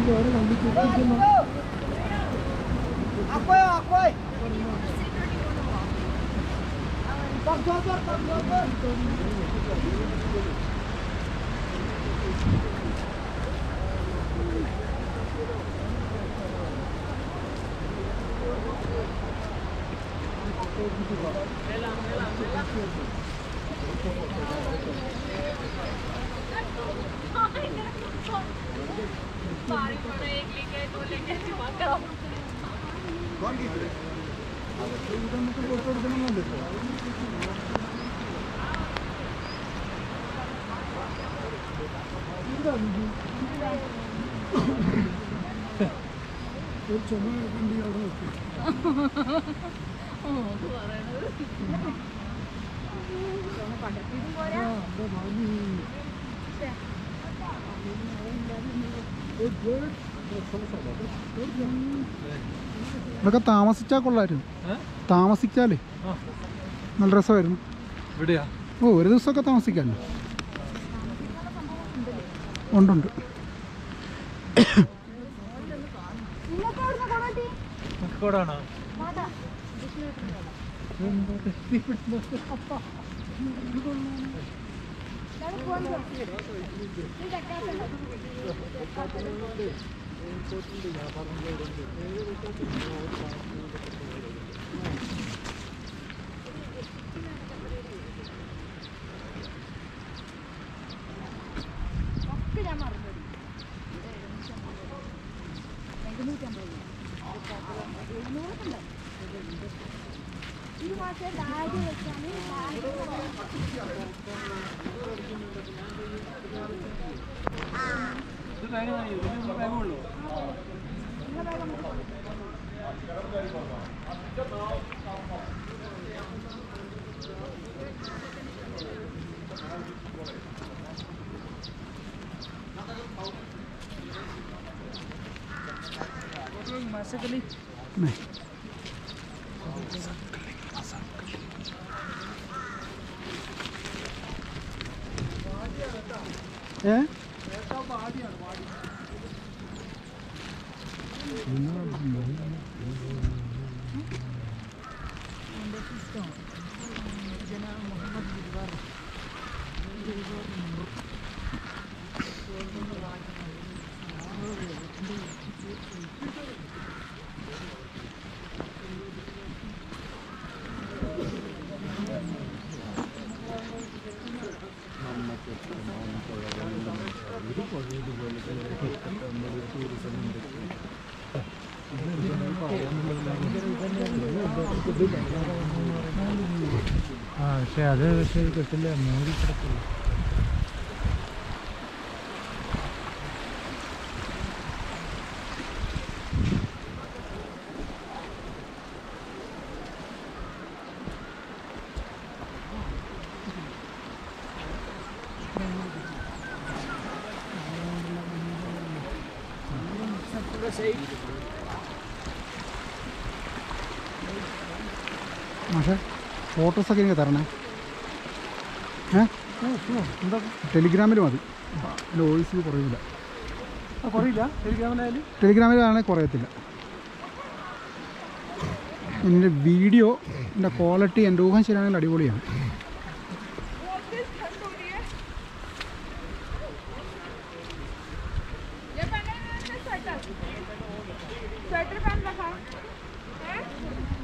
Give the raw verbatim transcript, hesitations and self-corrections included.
Aku ya, aku. Bang Jogor, Bang Jogor. Melang, melang, melang. बारी पड़े एक लेके दो लेके जमा करो कौन की है अब तो इधर में तो फोटो देना ना देखो इधर ये चमन बंदी और होती ओ तो आ रहा है दोनों पाटे तीन बोरा हां वो भाभी ഇതൊക്കെ താമസിച്ചാൽ കൊള്ളായിരുന്നു. താമസിച്ചാലേ നല്ല രസമായിരുന്നു. ഓ ഒരു ദിവസമൊക്കെ താമസിക്കാമല്ലോ. ഉണ്ടുണ്ട്. नहीं ए ആ പക്ഷെ അത് പക്ഷേ കിട്ടില്ല മൂടി കിടക്കില്ല. പക്ഷേ ഫോട്ടോസൊക്കെ എനിക്ക് തരണേ. ഏ എന്താ ടെലിഗ്രാമിൽ മതി. അതിൽ വോയിസിൽ കുറയില്ല. കുറയില്ല ടെലിഗ്രാമിലായാലും ടെലിഗ്രാമിലാണെങ്കിൽ കുറയത്തില്ല. എൻ്റെ വീഡിയോ എൻ്റെ ക്വാളിറ്റി എൻ്റെ ഊഹം ശരിയാണെങ്കിൽ അടിപൊളിയാണ്. स्वेटर पहन रखा है